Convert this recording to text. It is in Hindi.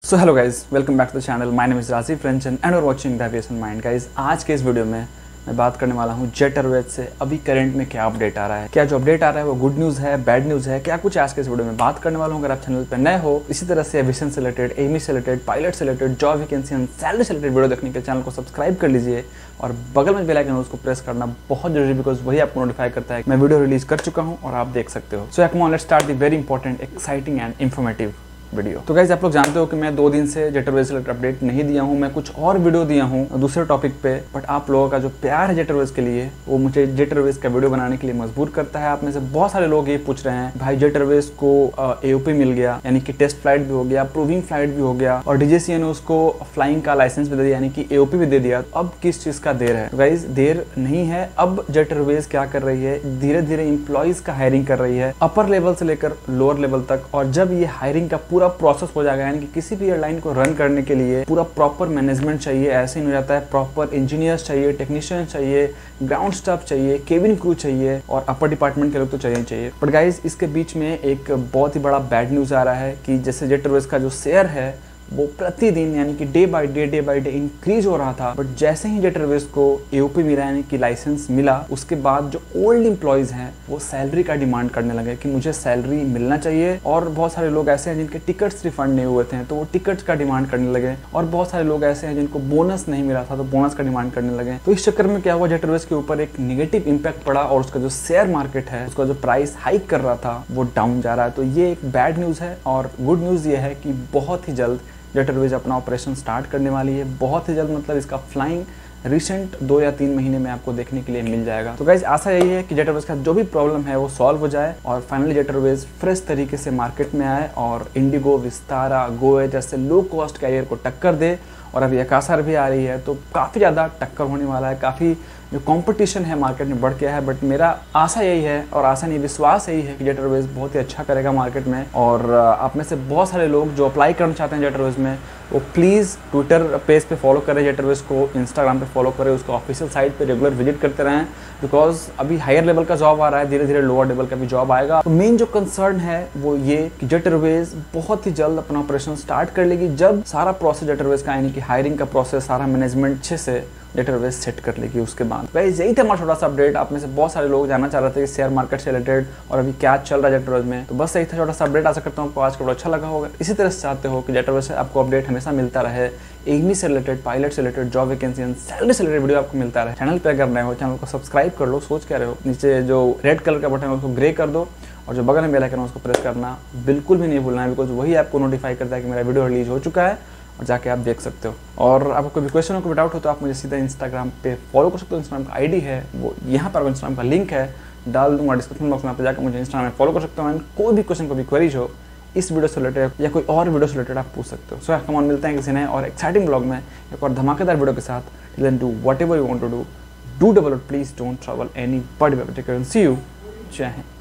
So hello guys, welcome back to the channel. My name is Rajeev फ्रेंचन and are watching the aviation mind. Guys, आज के इस वीडियो में मैं बात करने वाला हूँ जेट एयरवेज से अभी करंट में क्या अपडेट आ रहा है। क्या जो अपडेट आ रहा है वो गुड न्यूज़ है, बैड न्यूज़ है, क्या कुछ आज के इस वीडियो में बात करने वाला हूँ। अगर आप चैनल पर नए हो, इसी तरह से एविएशन से रिलेटेड, एमी से रिलेटेड, पायलट से related, job vacancy and salary से रिलेटेड वीडियो देखने के चैनल को सब्सक्राइब कर लीजिए और बगल में बेल आइकन उसको प्रेस करना बहुत जरूरी, बिकॉज वही आपको नोटिफाई करता है कि मैं वीडियो रिलीज कर चुका हूँ और आप देख सकते हो। So come on, let's start the very important, exciting and informative video. तो गाइज, आप लोग जानते हो कि मैं 2 दिन से जेट एयरवेज से रिलेटेड अपडेट नहीं दिया हूँ। मैं कुछ और वीडियो दिया हूँ दूसरे टॉपिक पे, बट आप लोगों का जो प्यार है जेट एयरवेज के लिए वो मुझे जेट एयरवेज का वीडियो बनाने के लिए मजबूर करता है। आप में से बहुत सारे लोग ये पूछ रहे हैं, भाई जेट एयरवेज को एओपी मिल गया, यानी कि टेस्ट फ्लाइट भी हो गया, प्रूविंग फ्लाइट भी हो गया और डीजीसीए ने उसको फ्लाइंग का लाइसेंस भी दे दिया, यानी कि एओपी भी दे दिया, अब किस चीज का देर है। तो गाइज, देर नहीं है। अब जेट एयरवेज क्या कर रही है, धीरे धीरे इंप्लॉइज का हायरिंग कर रही है, अपर लेवल से लेकर लोअर लेवल तक। और जब ये हायरिंग का पूरा प्रोसेस हो जाएगा, यानी कि किसी भी एयरलाइन को रन करने के लिए पूरा प्रॉपर मैनेजमेंट चाहिए, ऐसे ही नहीं हो जाता है, प्रॉपर इंजीनियर्स चाहिए, टेक्नीशियन चाहिए, ग्राउंड स्टाफ चाहिए, केबिन क्रू चाहिए और अपर डिपार्टमेंट के लोग तो चाहिए। बट गाइज, इसके बीच में एक बहुत ही बड़ा बैड न्यूज आ रहा है कि जैसे जेट एयरवेज का जो शेयर है वो प्रतिदिन, यानी कि डे बाय डे इंक्रीज हो रहा था। बट जैसे ही जेट एयरवेज को एओपी मिला, यानी कि लाइसेंस मिला, उसके बाद जो ओल्ड एम्प्लॉयज हैं वो सैलरी का डिमांड करने लगे कि मुझे सैलरी मिलना चाहिए। और बहुत सारे लोग ऐसे हैं जिनके टिकट्स रिफंड नहीं हुए थे तो वो टिकट्स का डिमांड करने लगे। और बहुत सारे लोग ऐसे हैं जिनको बोनस नहीं मिला था तो बोनस का डिमांड करने लगे। तो इस चक्कर में क्या हुआ, जेट एयरवेज के ऊपर एक नेगेटिव इंपैक्ट पड़ा और उसका जो शेयर मार्केट है, उसका जो प्राइस हाइक कर रहा था वो डाउन जा रहा है। तो ये एक बैड न्यूज है। और गुड न्यूज ये है कि बहुत ही जल्द जेट एयरवेज अपना ऑपरेशन स्टार्ट करने वाली है। बहुत ही जल्द, मतलब इसका फ्लाइंग रिसेंट 2 या 3 महीने में आपको देखने के लिए मिल जाएगा। तो गाइज, आशा यही है कि जेट एयरवेज का जो भी प्रॉब्लम है वो सॉल्व हो जाए और फाइनली जेट एयरवेज फ्रेश तरीके से मार्केट में आए और इंडिगो, विस्तारा, गोए जैसे लो कॉस्ट कैरियर को टक्कर दे। और अभी अकाशर भी आ रही है तो काफ़ी ज़्यादा टक्कर होने वाला है, काफ़ी जो कंपटीशन है मार्केट में बढ़ गया है। बट मेरा आशा यही है, और आशा नहीं विश्वास यही है कि जेट एयरवेज बहुत ही अच्छा करेगा मार्केट में। और आप में से बहुत सारे लोग जो अप्लाई करना चाहते हैं जेट एयरवेज में, वो प्लीज़ ट्विटर पेज पे फॉलो करें जेट एयरवेज को, इंस्टाग्राम पे फॉलो करें, उसको ऑफिशियल साइट पे रेगुलर विजिट करते रहें, बिकॉज अभी हायर लेवल का जॉब आ रहा है, धीरे धीरे लोअर लेवल का भी जॉब आएगा। तो मेन जो कंसर्न है वो ये कि जेट एयरवेज बहुत ही जल्द अपना ऑपरेशन स्टार्ट कर लेगी जब सारा प्रोसेस जेट एयरवेज का, यानी कि हायरिंग का प्रोसेस, सारा मैनेजमेंट अच्छे से जेट एयरवेज सेट कर लेगी उसके बाद। गाइस, यही था हमारा छोटा सा अपडेट। आप में से बहुत सारे लोग जानना चाह रहे थे कि शेयर मार्केट से रिलेटेड और अभी क्या चल रहा है जेट एयरवेज में। तो बस यही था छोटा सा अपडेट। आशा करता हूँ आपको आज का वीडियो अच्छा लगा होगा। इसी तरह से चाहते हो कि जेट एयरवेज से आपको अपडेट हमेशा मिलता रहे, एमी से रिलेटेड, पायलट से related, job vacancy and salary से रिलेटेड वीडियो आपको मिलता रहे। चैनल पर अगर नए हो, चैनल को सब्सक्राइब कर लो। सोच क्या रहे हो, नीचे जो रेड कलर का बटन है उसको ग्रे कर दो और जो बगल में बेल आइकन है उसको प्रेस करना बिल्कुल भी नहीं भूलना है, बिकॉज वही आपको नोटिफाई करता है कि मेरा वीडियो रिलीज हो चुका है और जाके आप देख सकते हो। और आपको कोई भी क्वेश्चन हो, कोई डाउट हो तो आप मुझे सीधा इंस्टाग्राम पे फॉलो कर सकते हो। इंस्टाग्राम का आईडी है वो यहाँ पर, इंस्टाग्राम का लिंक है डाल दूंगा डिस्क्रिप्शन बॉक्स में, आप जाकर मुझे इंस्टाग्राम में फॉलो कर सकते हो। एंड कोई भी क्वेश्चन, कोई भी क्वेरीज हो इस वीडियो से रिलेटेड या कोई और वीडियो से रिलेटेड आप पूछ सकते हो। सो कम ऑन, मिलते हैं किसी नए और एक्साइटिंग ब्लॉग में एक और धमाकेदार वीडियो के साथ। Till then, do whatever you want to do, do double, please don't travel anybody. See you, Jai Hind.